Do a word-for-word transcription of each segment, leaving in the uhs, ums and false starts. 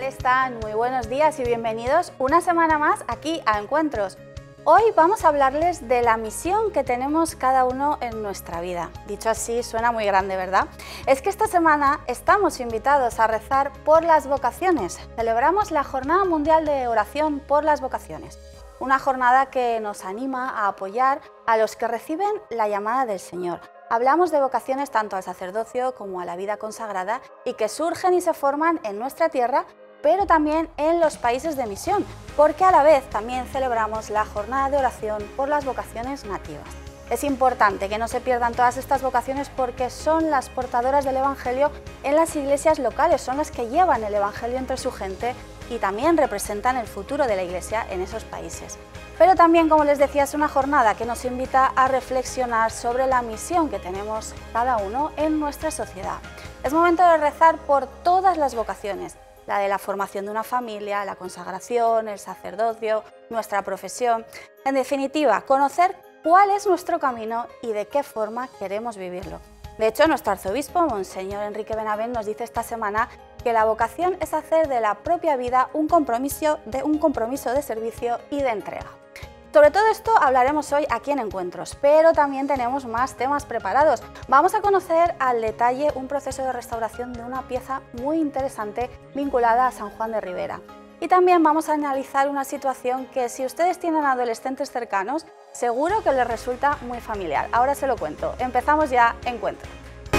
están? Muy buenos días y bienvenidos una semana más aquí a Encuentros. Hoy vamos a hablarles de la misión que tenemos cada uno en nuestra vida. Dicho así, suena muy grande, ¿verdad? Es que esta semana estamos invitados a rezar por las vocaciones. Celebramos la Jornada Mundial de Oración por las Vocaciones, una jornada que nos anima a apoyar a los que reciben la llamada del Señor. Hablamos de vocaciones tanto al sacerdocio como a la vida consagrada y que surgen y se forman en nuestra tierra, pero también en los países de misión, porque a la vez también celebramos la jornada de oración por las vocaciones nativas. Es importante que no se pierdan todas estas vocaciones porque son las portadoras del Evangelio en las iglesias locales, son las que llevan el Evangelio entre su gente y también representan el futuro de la Iglesia en esos países. Pero también, como les decía, es una jornada que nos invita a reflexionar sobre la misión que tenemos cada uno en nuestra sociedad. Es momento de rezar por todas las vocaciones, la de la formación de una familia, la consagración, el sacerdocio, nuestra profesión. En definitiva, conocer cuál es nuestro camino y de qué forma queremos vivirlo. De hecho, nuestro arzobispo, Monseñor Enrique Benavent, nos dice esta semana que la vocación es hacer de la propia vida un compromiso de, un compromiso de servicio y de entrega. Sobre todo esto hablaremos hoy aquí en Encuentros, pero también tenemos más temas preparados. Vamos a conocer al detalle un proceso de restauración de una pieza muy interesante vinculada a San Juan de Ribera. Y también vamos a analizar una situación que, si ustedes tienen adolescentes cercanos, seguro que les resulta muy familiar. Ahora se lo cuento. Empezamos ya Encuentro.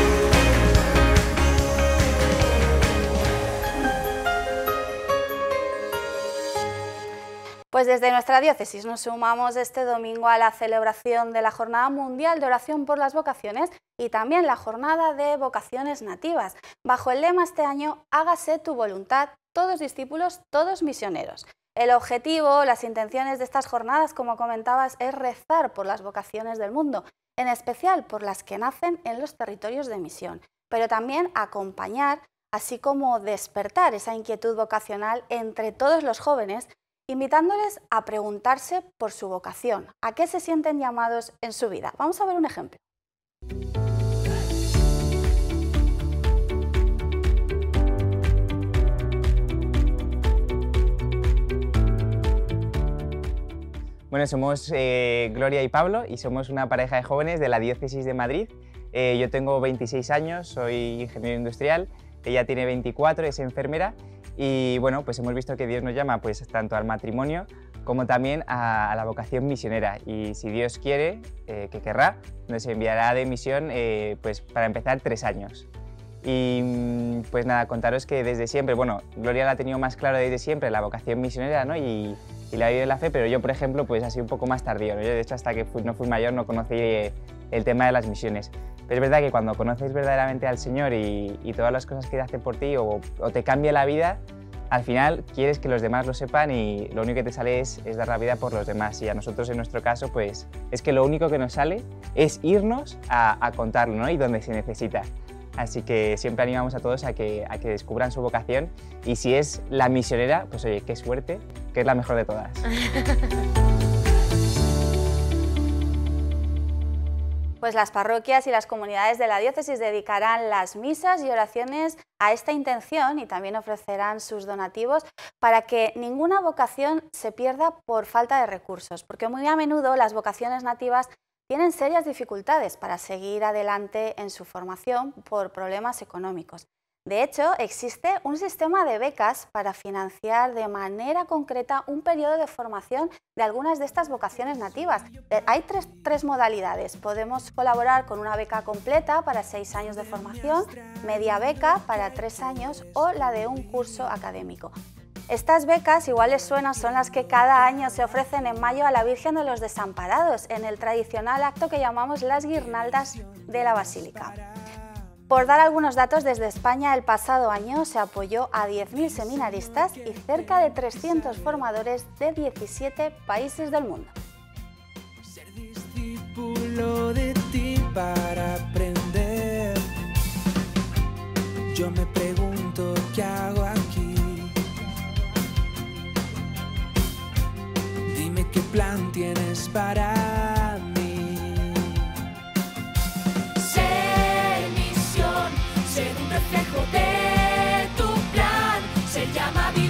Pues desde nuestra diócesis nos sumamos este domingo a la celebración de la Jornada Mundial de Oración por las Vocaciones y también la Jornada de Vocaciones Nativas, bajo el lema este año «Hágase tu voluntad, todos discípulos, todos misioneros». El objetivo, las intenciones de estas jornadas, como comentabas, es rezar por las vocaciones del mundo, en especial por las que nacen en los territorios de misión, pero también acompañar, así como despertar esa inquietud vocacional entre todos los jóvenes, invitándoles a preguntarse por su vocación, a qué se sienten llamados en su vida. Vamos a ver un ejemplo. Bueno, somos eh, Gloria y Pablo y somos una pareja de jóvenes de la Diócesis de Madrid. Eh, yo tengo veintiséis años, soy ingeniero industrial, ella tiene veinticuatro, es enfermera. Y bueno, pues hemos visto que Dios nos llama pues tanto al matrimonio como también a, a la vocación misionera. Y si Dios quiere, eh, que querrá, nos enviará de misión eh, pues para empezar tres años. Y pues nada, contaros que desde siempre, bueno, Gloria la ha tenido más claro desde siempre, la vocación misionera, ¿no? y, y la vida de la fe, pero yo, por ejemplo, pues ha sido un poco más tardío, ¿no? Yo, de hecho, hasta que fui, no fui mayor no conocí eh, el tema de las misiones. Pero es verdad que cuando conoces verdaderamente al Señor y, y todas las cosas que hace por ti o, o te cambia la vida, al final quieres que los demás lo sepan y lo único que te sale es, es dar la vida por los demás. Y a nosotros, en nuestro caso, pues es que lo único que nos sale es irnos a, a contarlo, ¿no? Y donde se necesita. Así que siempre animamos a todos a que, a que descubran su vocación y si es la misionera, pues oye, qué suerte, que es la mejor de todas. Pues las parroquias y las comunidades de la diócesis dedicarán las misas y oraciones a esta intención y también ofrecerán sus donativos para que ninguna vocación se pierda por falta de recursos, porque muy a menudo las vocaciones nativas tienen serias dificultades para seguir adelante en su formación por problemas económicos. De hecho, existe un sistema de becas para financiar de manera concreta un periodo de formación de algunas de estas vocaciones nativas. Hay tres, tres modalidades. Podemos colaborar con una beca completa para seis años de formación, media beca para tres años o la de un curso académico. Estas becas, igual les suena, son las que cada año se ofrecen en mayo a la Virgen de los Desamparados, en el tradicional acto que llamamos las guirnaldas de la Basílica. Por dar algunos datos, desde España el pasado año se apoyó a diez mil seminaristas y cerca de trescientos formadores de diecisiete países del mundo. Ser discípulo de ti para aprender. Yo me pregunto qué hago aquí. Dime qué plan tienes para mí. Ser misión, ser un reflejo de tu plan, se llama vida.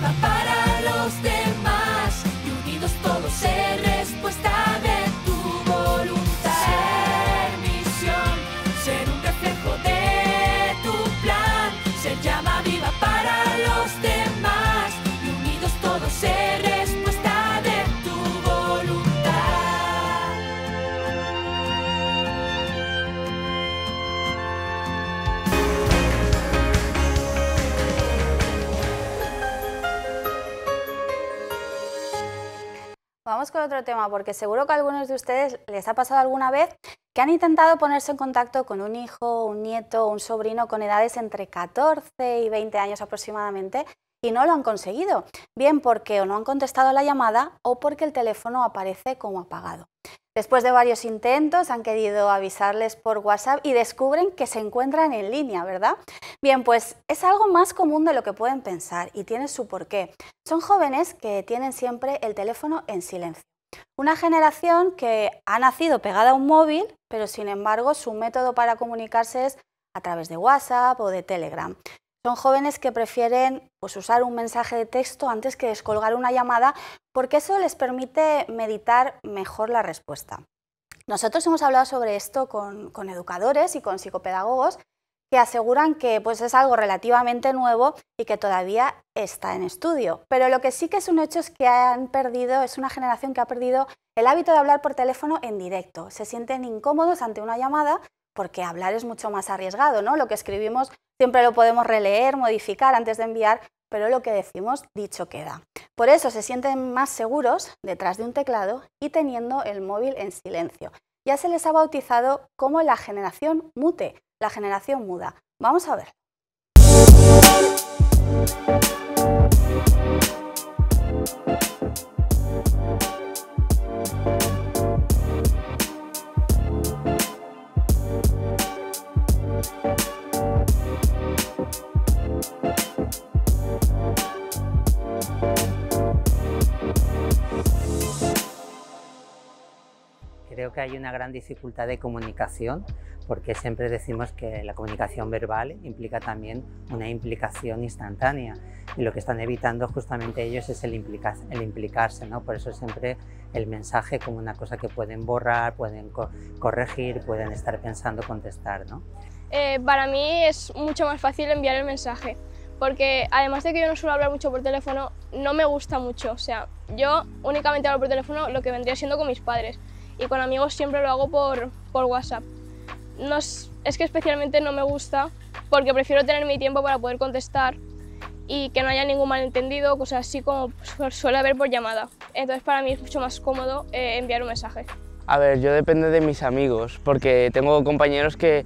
vamos con otro tema, porque seguro que a algunos de ustedes les ha pasado alguna vez que han intentado ponerse en contacto con un hijo, un nieto, un sobrino con edades entre catorce y veinte años aproximadamente y no lo han conseguido, bien porque o no han contestado la llamada o porque el teléfono aparece como apagado. Después de varios intentos han querido avisarles por WhatsApp y descubren que se encuentran en línea, ¿verdad? Bien, pues es algo más común de lo que pueden pensar y tiene su porqué. Son jóvenes que tienen siempre el teléfono en silencio. Una generación que ha nacido pegada a un móvil, pero sin embargo su método para comunicarse es a través de WhatsApp o de Telegram. Son jóvenes que prefieren pues, usar un mensaje de texto antes que descolgar una llamada porque eso les permite meditar mejor la respuesta. Nosotros hemos hablado sobre esto con, con educadores y con psicopedagogos que aseguran que pues, es algo relativamente nuevo y que todavía está en estudio. Pero lo que sí que es un hecho es que han perdido, es una generación que ha perdido el hábito de hablar por teléfono en directo. Se sienten incómodos ante una llamada porque hablar es mucho más arriesgado, ¿no? Lo que escribimos siempre lo podemos releer, modificar antes de enviar, pero lo que decimos dicho queda. Por eso se sienten más seguros detrás de un teclado y teniendo el móvil en silencio. Ya se les ha bautizado como la generación mute, la generación muda. Vamos a ver. Creo que hay una gran dificultad de comunicación porque siempre decimos que la comunicación verbal implica también una implicación instantánea y lo que están evitando justamente ellos es el, implica, el implicarse, ¿no? Por eso siempre el mensaje como una cosa que pueden borrar, pueden co corregir, pueden estar pensando contestar, ¿no? Eh, para mí es mucho más fácil enviar el mensaje porque además de que yo no suelo hablar mucho por teléfono, no me gusta mucho, o sea, yo únicamente hablo por teléfono lo que vendría siendo con mis padres. Y con amigos siempre lo hago por, por WhatsApp. No es, es que especialmente no me gusta porque prefiero tener mi tiempo para poder contestar y que no haya ningún malentendido, cosas así como suele haber por llamada. Entonces para mí es mucho más cómodo eh, enviar un mensaje. A ver, yo depende de mis amigos, porque tengo compañeros que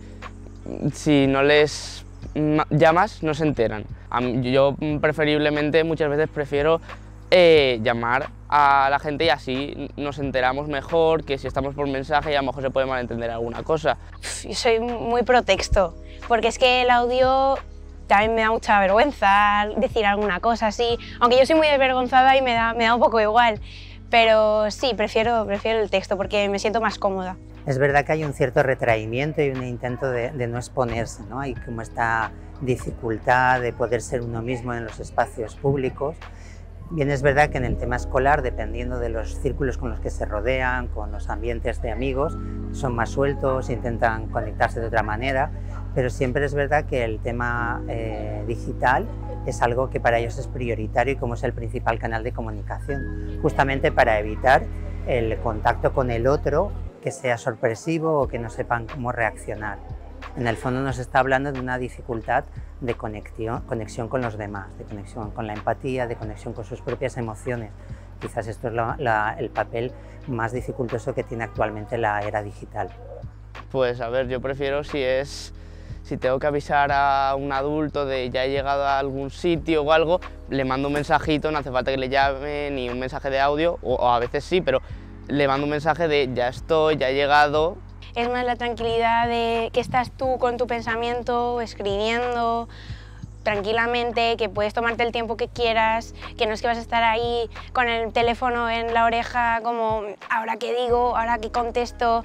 si no les llamas no se enteran. Yo preferiblemente muchas veces prefiero Eh, llamar a la gente y así nos enteramos mejor que si estamos por mensaje y a lo mejor se puede malentender alguna cosa. Yo soy muy pro texto, porque es que el audio también me da mucha vergüenza decir alguna cosa así, aunque yo soy muy desvergonzada y me da, me da un poco igual, pero sí, prefiero, prefiero el texto porque me siento más cómoda. Es verdad que hay un cierto retraimiento y un intento de, de no exponerse, ¿no? Hay como esta dificultad de poder ser uno mismo en los espacios públicos. Bien, es verdad que en el tema escolar, dependiendo de los círculos con los que se rodean, con los ambientes de amigos, son más sueltos, intentan conectarse de otra manera, pero siempre es verdad que el tema eh, digital es algo que para ellos es prioritario y como es el principal canal de comunicación, justamente para evitar el contacto con el otro que sea sorpresivo o que no sepan cómo reaccionar. En el fondo nos está hablando de una dificultad de conexión, conexión con los demás, de conexión con la empatía, de conexión con sus propias emociones. Quizás esto es la, la, el papel más dificultoso que tiene actualmente la era digital. Pues a ver, yo prefiero si es, si tengo que avisar a un adulto de ya he llegado a algún sitio o algo, le mando un mensajito, no hace falta que le llame ni un mensaje de audio, o, o a veces sí, pero le mando un mensaje de ya estoy, ya he llegado. Es más la tranquilidad de que estás tú con tu pensamiento, escribiendo tranquilamente, que puedes tomarte el tiempo que quieras, que no es que vas a estar ahí con el teléfono en la oreja como ahora qué digo, ahora qué contesto,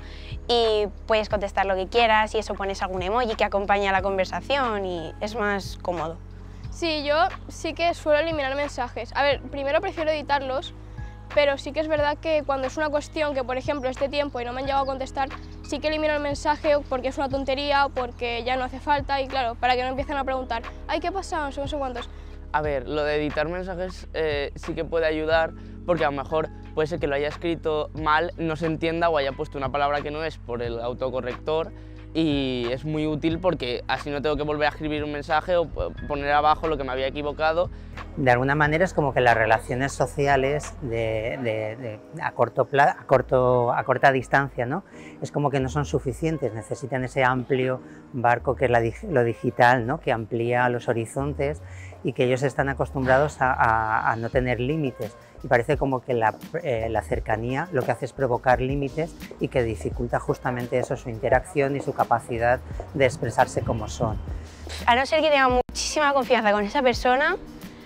y puedes contestar lo que quieras y eso pones algún emoji que acompaña la conversación y es más cómodo. Sí, yo sí que suelo eliminar mensajes. A ver, primero prefiero editarlos, pero sí que es verdad que cuando es una cuestión que, por ejemplo, es de tiempo y no me han llegado a contestar, sí que elimino el mensaje porque es una tontería o porque ya no hace falta y claro, para que no empiecen a preguntar ¡ay, qué pasa! No sé, no sé cuántos. A ver, lo de editar mensajes eh, sí que puede ayudar porque a lo mejor puede ser que lo haya escrito mal, no se entienda o haya puesto una palabra que no es por el autocorrector y es muy útil porque así no tengo que volver a escribir un mensaje o poner abajo lo que me había equivocado. De alguna manera es como que las relaciones sociales de, de, de, a, corto pla, a, corto, a corta distancia, ¿no? Es como que no son suficientes, necesitan ese amplio barco que es la, lo digital, ¿no? Que amplía los horizontes y que ellos están acostumbrados a, a, a no tener límites. Y parece como que la, eh, la cercanía lo que hace es provocar límites y que dificulta justamente eso, su interacción y su capacidad de expresarse como son. A no ser que tenga muchísima confianza con esa persona,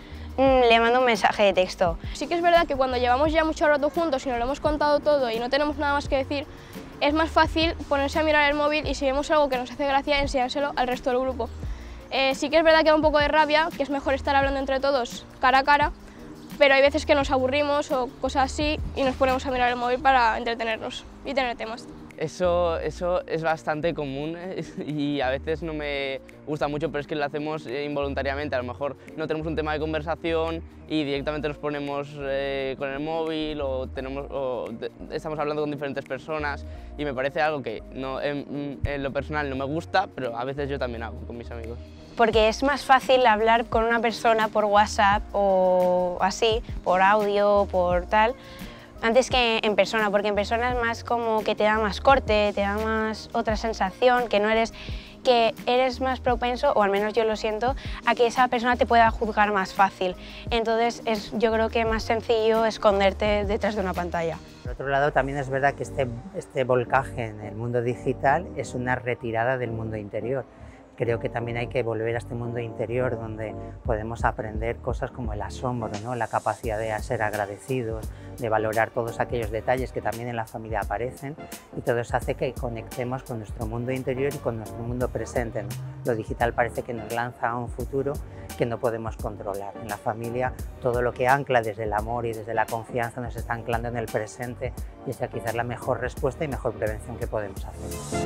le mando un mensaje de texto. Sí que es verdad que cuando llevamos ya mucho rato juntos y nos lo hemos contado todo y no tenemos nada más que decir, es más fácil ponerse a mirar el móvil y si vemos algo que nos hace gracia, enseñárselo al resto del grupo. Eh, sí que es verdad que da un poco de rabia, que es mejor estar hablando entre todos cara a cara, pero hay veces que nos aburrimos o cosas así y nos ponemos a mirar el móvil para entretenernos y tener temas. Eso, eso es bastante común y a veces no me gusta mucho, pero es que lo hacemos involuntariamente. A lo mejor no tenemos un tema de conversación y directamente nos ponemos eh, con el móvil o, tenemos, o de, estamos hablando con diferentes personas y me parece algo que no, en, en lo personal no me gusta, pero a veces yo también hago con mis amigos. Porque es más fácil hablar con una persona por WhatsApp o así, por audio, por tal, antes que en persona, porque en persona es más como que te da más corte, te da más otra sensación, que no eres, que eres más propenso, o al menos yo lo siento, a que esa persona te pueda juzgar más fácil. Entonces es, yo creo que es más sencillo esconderte detrás de una pantalla. Por otro lado, también es verdad que este, este volcaje en el mundo digital es una retirada del mundo interior. Creo que también hay que volver a este mundo interior donde podemos aprender cosas como el asombro, ¿no? La capacidad de ser agradecidos, de valorar todos aquellos detalles que también en la familia aparecen, y todo eso hace que conectemos con nuestro mundo interior y con nuestro mundo presente, ¿no? Lo digital parece que nos lanza a un futuro que no podemos controlar. En la familia todo lo que ancla desde el amor y desde la confianza nos está anclando en el presente y esa quizás es la mejor respuesta y mejor prevención que podemos hacer.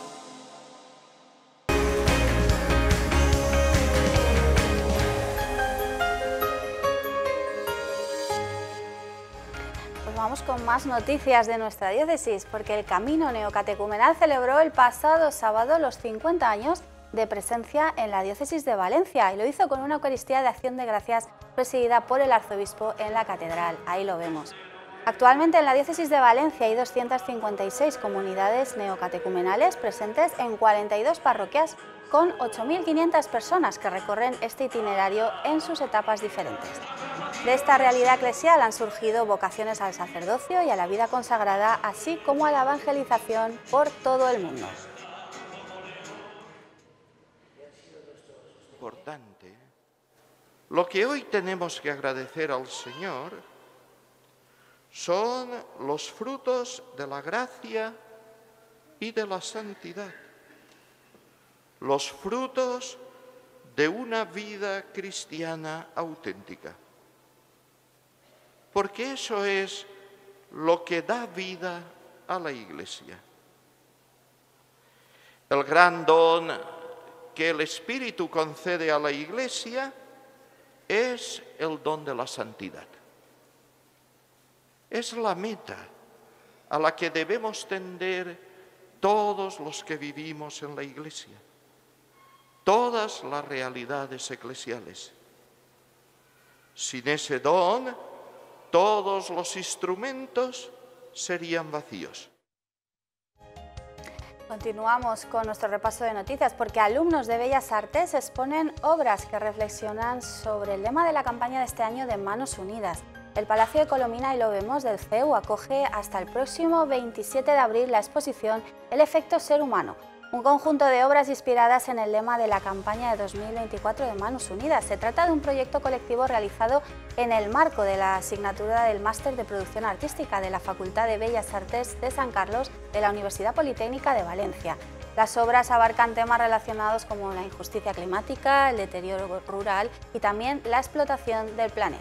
Vamos con más noticias de nuestra diócesis, porque el Camino Neocatecumenal celebró el pasado sábado los cincuenta años de presencia en la diócesis de Valencia y lo hizo con una Eucaristía de Acción de Gracias presidida por el arzobispo en la catedral. Ahí lo vemos. Actualmente en la diócesis de Valencia hay doscientas cincuenta y seis comunidades neocatecumenales presentes en cuarenta y dos parroquias con ocho mil quinientas personas que recorren este itinerario en sus etapas diferentes. De esta realidad eclesial han surgido vocaciones al sacerdocio y a la vida consagrada, así como a la evangelización por todo el mundo. Importante. Lo que hoy tenemos que agradecer al Señor son los frutos de la gracia y de la santidad, los frutos de una vida cristiana auténtica. Porque eso es lo que da vida a la Iglesia. El gran don que el Espíritu concede a la Iglesia es el don de la santidad. Es la meta a la que debemos tender todos los que vivimos en la Iglesia, todas las realidades eclesiales. Sin ese don, todos los instrumentos serían vacíos. Continuamos con nuestro repaso de noticias porque alumnos de Bellas Artes exponen obras que reflexionan sobre el lema de la campaña de este año de Manos Unidas. El Palacio de Colomina, y lo vemos, del C E U acoge hasta el próximo veintisiete de abril la exposición El efecto ser humano, un conjunto de obras inspiradas en el lema de la campaña de dos mil veinticuatro de Manos Unidas. Se trata de un proyecto colectivo realizado en el marco de la asignatura del Máster de Producción Artística de la Facultad de Bellas Artes de San Carlos de la Universidad Politécnica de Valencia. Las obras abarcan temas relacionados como la injusticia climática, el deterioro rural y también la explotación del planeta.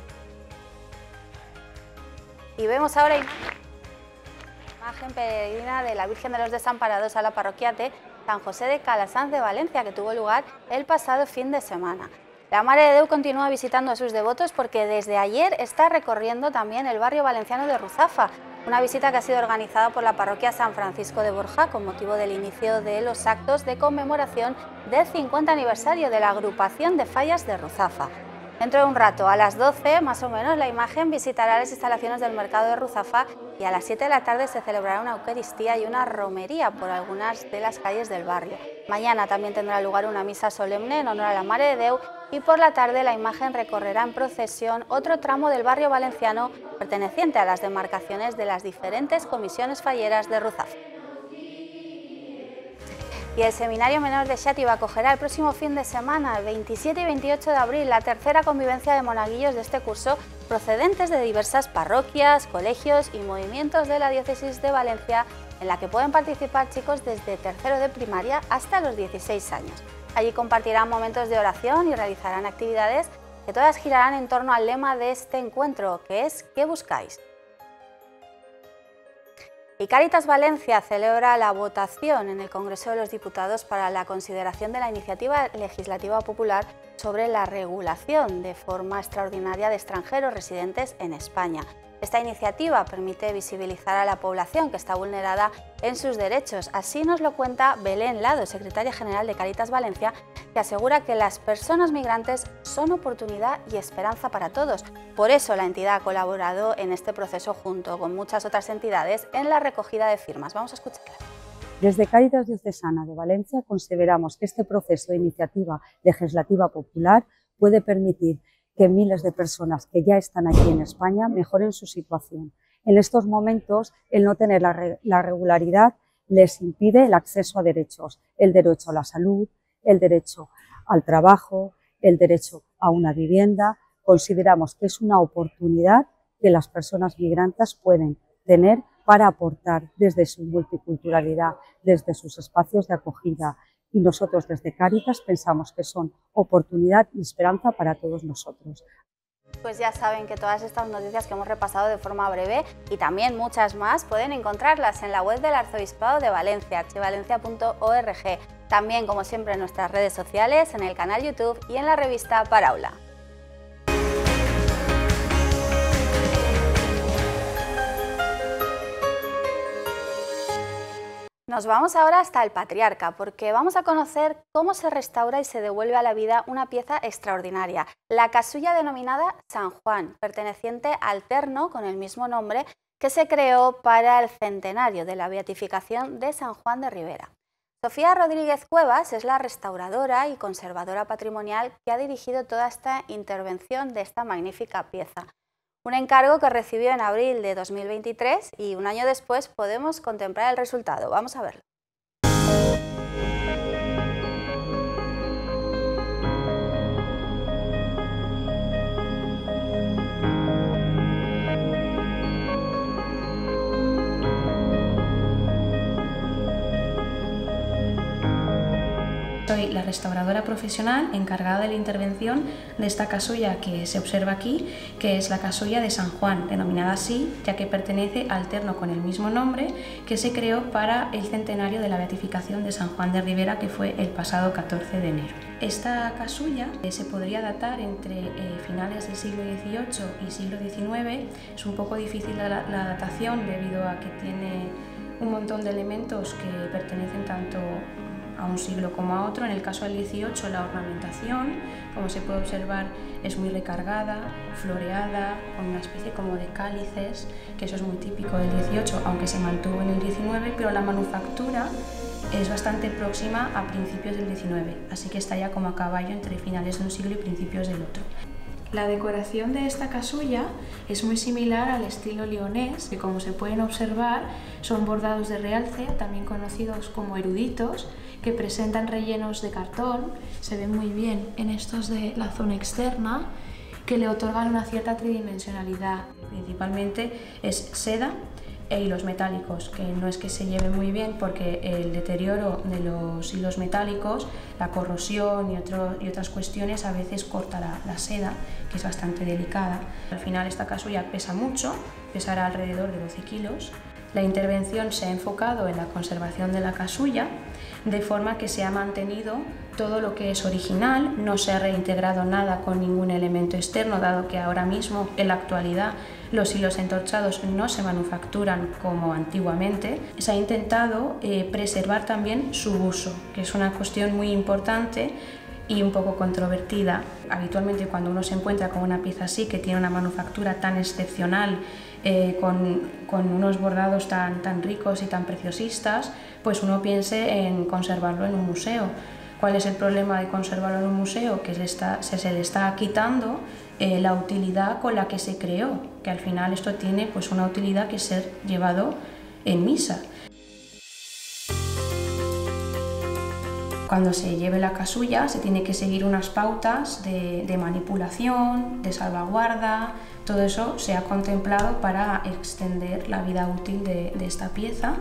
Y vemos ahora imagen peregrina de la Virgen de los Desamparados a la parroquia de San José de Calasanz de Valencia, que tuvo lugar el pasado fin de semana. La Mare de Déu continúa visitando a sus devotos porque desde ayer está recorriendo también el barrio valenciano de Ruzafa. Una visita que ha sido organizada por la parroquia San Francisco de Borja con motivo del inicio de los actos de conmemoración del cincuenta aniversario de la agrupación de fallas de Ruzafa. Dentro de un rato, a las doce más o menos, la imagen visitará las instalaciones del mercado de Ruzafa y a las siete de la tarde se celebrará una eucaristía y una romería por algunas de las calles del barrio. Mañana también tendrá lugar una misa solemne en honor a la Mare de Déu y por la tarde la imagen recorrerá en procesión otro tramo del barrio valenciano perteneciente a las demarcaciones de las diferentes comisiones falleras de Ruzafa. Y el Seminario Menor de Xàtiva acogerá el próximo fin de semana, el veintisiete y veintiocho de abril, la tercera convivencia de monaguillos de este curso procedentes de diversas parroquias, colegios y movimientos de la Diócesis de Valencia, en la que pueden participar chicos desde tercero de primaria hasta los dieciséis años. Allí compartirán momentos de oración y realizarán actividades que todas girarán en torno al lema de este encuentro, que es ¿qué buscáis? Y Cáritas Valencia celebra la votación en el Congreso de los Diputados para la consideración de la iniciativa legislativa popular sobre la regulación de forma extraordinaria de extranjeros residentes en España. Esta iniciativa permite visibilizar a la población que está vulnerada en sus derechos. Así nos lo cuenta Belén Lado, secretaria general de Cáritas Valencia, que asegura que las personas migrantes son oportunidad y esperanza para todos. Por eso la entidad ha colaborado en este proceso junto con muchas otras entidades en la recogida de firmas. Vamos a escucharla. Desde Cáritas Diocesana de Valencia consideramos que este proceso de iniciativa legislativa popular puede permitir que miles de personas que ya están aquí en España mejoren su situación. En estos momentos, el no tener la, re la regularidad les impide el acceso a derechos, el derecho a la salud, el derecho al trabajo, el derecho a una vivienda. Consideramos que es una oportunidad que las personas migrantes pueden tener para aportar desde su multiculturalidad, desde sus espacios de acogida. Y nosotros desde Cáritas pensamos que son oportunidad y esperanza para todos nosotros. Pues ya saben que todas estas noticias que hemos repasado de forma breve y también muchas más pueden encontrarlas en la web del Arzobispado de Valencia, archivalencia punto org. También, como siempre, en nuestras redes sociales, en el canal YouTube y en la revista Paraula. Nos vamos ahora hasta el Patriarca, porque vamos a conocer cómo se restaura y se devuelve a la vida una pieza extraordinaria, la casulla denominada San Juan, perteneciente al terno con el mismo nombre que se creó para el centenario de la beatificación de San Juan de Ribera. Sofía Rodríguez Cuevas es la restauradora y conservadora patrimonial que ha dirigido toda esta intervención de esta magnífica pieza. Un encargo que recibió en abril de dos mil veintitrés y un año después podemos contemplar el resultado. Vamos a verlo. Soy la restauradora profesional encargada de la intervención de esta casulla que se observa aquí, que es la casulla de San Juan, denominada así, ya que pertenece al terno con el mismo nombre que se creó para el centenario de la beatificación de San Juan de Ribera, que fue el pasado catorce de enero. Esta casulla eh, se podría datar entre eh, finales del siglo dieciocho y siglo diecinueve. Es un poco difícil la, la datación debido a que tiene un montón de elementos que pertenecen tanto a un siglo como a otro. En el caso del dieciocho, la ornamentación, como se puede observar, es muy recargada, floreada, con una especie como de cálices, que eso es muy típico del dieciocho, aunque se mantuvo en el diecinueve, pero la manufactura es bastante próxima a principios del diecinueve, así que está ya como a caballo entre finales de un siglo y principios del otro. La decoración de esta casulla es muy similar al estilo leonés, que como se pueden observar son bordados de realce, también conocidos como eruditos, que presentan rellenos de cartón, se ven muy bien en estos de la zona externa, que le otorgan una cierta tridimensionalidad. Principalmente es seda e hilos metálicos, que no es que se lleven muy bien porque el deterioro de los hilos metálicos, la corrosión y, otro, y otras cuestiones a veces corta la, la seda, que es bastante delicada. Al final esta casulla pesa mucho, pesará alrededor de doce kilos. La intervención se ha enfocado en la conservación de la casulla, de forma que se ha mantenido todo lo que es original, no se ha reintegrado nada con ningún elemento externo, dado que ahora mismo, en la actualidad, los hilos entorchados no se manufacturan como antiguamente. Se ha intentado eh, preservar también su uso, que es una cuestión muy importante y un poco controvertida. Habitualmente cuando uno se encuentra con una pieza así, que tiene una manufactura tan excepcional, eh, con, con unos bordados tan, tan ricos y tan preciosistas, pues uno piense en conservarlo en un museo. ¿Cuál es el problema de conservarlo en un museo? Que se, está, se, se le está quitando eh, la utilidad con la que se creó, que al final esto tiene pues, una utilidad que es ser llevado en misa. Cuando se lleve la casulla se tiene que seguir unas pautas de, de manipulación, de salvaguarda, todo eso se ha contemplado para extender la vida útil de, de esta pieza.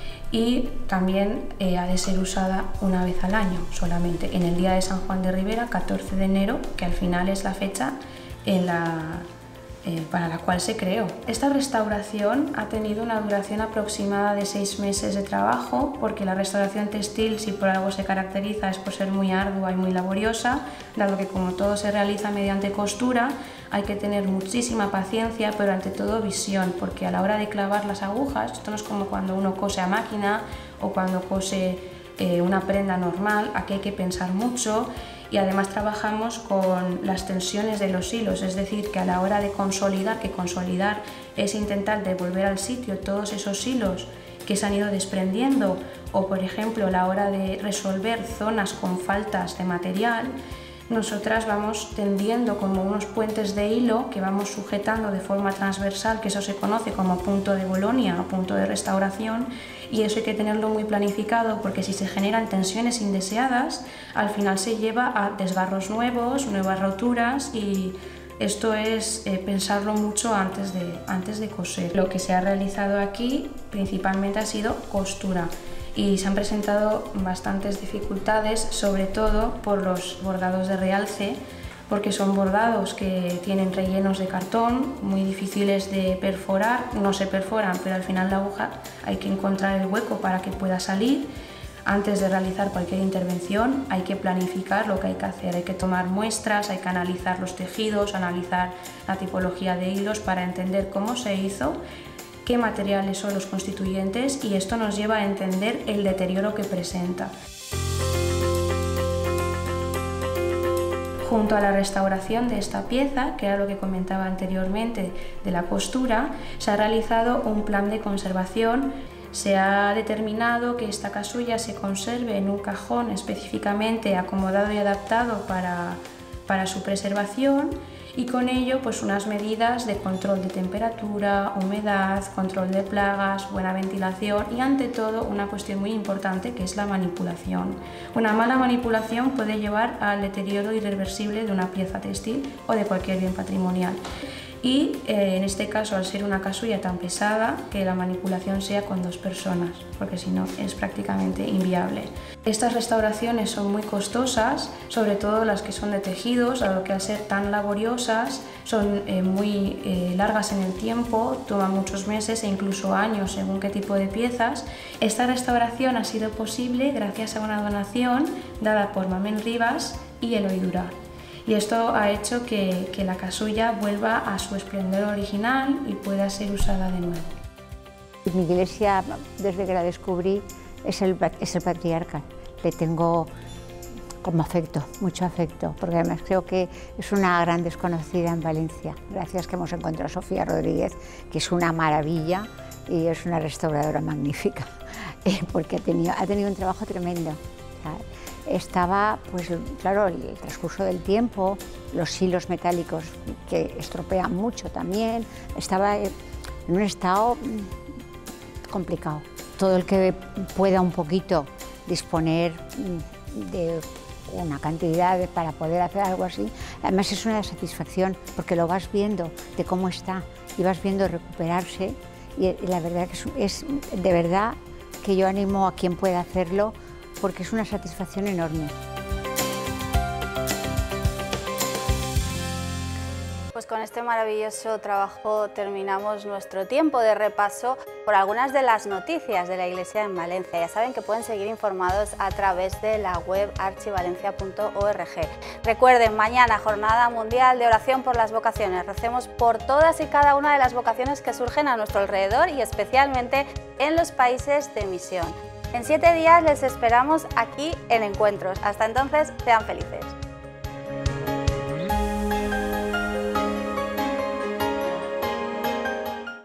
Y también eh, ha de ser usada una vez al año solamente, en el día de San Juan de Ribera, catorce de enero, que al final es la fecha en la, eh, para la cual se creó. Esta restauración ha tenido una duración aproximada de seis meses de trabajo, porque la restauración textil, si por algo se caracteriza, es por ser muy ardua y muy laboriosa, dado que como todo se realiza mediante costura, hay que tener muchísima paciencia, pero ante todo visión, porque a la hora de clavar las agujas, esto no es como cuando uno cose a máquina o cuando cose eh, una prenda normal, aquí hay que pensar mucho y además trabajamos con las tensiones de los hilos, es decir, que a la hora de consolidar, que consolidar es intentar devolver al sitio todos esos hilos que se han ido desprendiendo, o por ejemplo a la hora de resolver zonas con faltas de material, nosotras vamos tendiendo como unos puentes de hilo que vamos sujetando de forma transversal, que eso se conoce como punto de Bolonia o punto de restauración, y eso hay que tenerlo muy planificado, porque si se generan tensiones indeseadas, al final se lleva a desgarros nuevos, nuevas roturas, y esto es eh, pensarlo mucho antes de, antes de coser. Lo que se ha realizado aquí principalmente ha sido costura, y se han presentado bastantes dificultades, sobre todo por los bordados de realce, porque son bordados que tienen rellenos de cartón muy difíciles de perforar, no se perforan, pero al final la aguja hay que encontrar el hueco para que pueda salir. Antes de realizar cualquier intervención hay que planificar lo que hay que hacer, hay que tomar muestras, hay que analizar los tejidos, analizar la tipología de hilos para entender cómo se hizo, qué materiales son los constituyentes, y esto nos lleva a entender el deterioro que presenta. Junto a la restauración de esta pieza, que era lo que comentaba anteriormente de la costura, se ha realizado un plan de conservación. Se ha determinado que esta casulla se conserve en un cajón específicamente acomodado y adaptado para, para su preservación, y con ello pues unas medidas de control de temperatura, humedad, control de plagas, buena ventilación y ante todo una cuestión muy importante, que es la manipulación. Una mala manipulación puede llevar al deterioro irreversible de una pieza textil o de cualquier bien patrimonial. Y eh, en este caso, al ser una casulla tan pesada, que la manipulación sea con dos personas, porque si no es prácticamente inviable. Estas restauraciones son muy costosas, sobre todo las que son de tejidos, dado que al ser tan laboriosas son eh, muy eh, largas en el tiempo, toman muchos meses e incluso años según qué tipo de piezas. Esta restauración ha sido posible gracias a una donación dada por Mamen Rivas y Eloy Durá. Y esto ha hecho que, que la casulla vuelva a su esplendor original y pueda ser usada de nuevo. Mi iglesia, desde que la descubrí, es el, es el patriarca. Le tengo como afecto, mucho afecto, porque además creo que es una gran desconocida en Valencia. Gracias que hemos encontrado a Sofía Rodríguez, que es una maravilla y es una restauradora magnífica, eh, porque ha tenido, ha tenido un trabajo tremendo. Estaba, pues claro, el transcurso del tiempo, los hilos metálicos que estropean mucho también, estaba en un estado complicado. Todo el que pueda un poquito disponer de una cantidad para poder hacer algo así, además es una satisfacción porque lo vas viendo de cómo está y vas viendo recuperarse, y la verdad que es, es de verdad que yo animo a quien pueda hacerlo, porque es una satisfacción enorme. Pues con este maravilloso trabajo terminamos nuestro tiempo de repaso por algunas de las noticias de la Iglesia en Valencia. Ya saben que pueden seguir informados a través de la web archivalencia punto org. Recuerden, mañana Jornada Mundial de Oración por las Vocaciones. Recemos por todas y cada una de las vocaciones que surgen a nuestro alrededor y especialmente en los países de misión. En siete días les esperamos aquí en Encuentros. Hasta entonces, sean felices.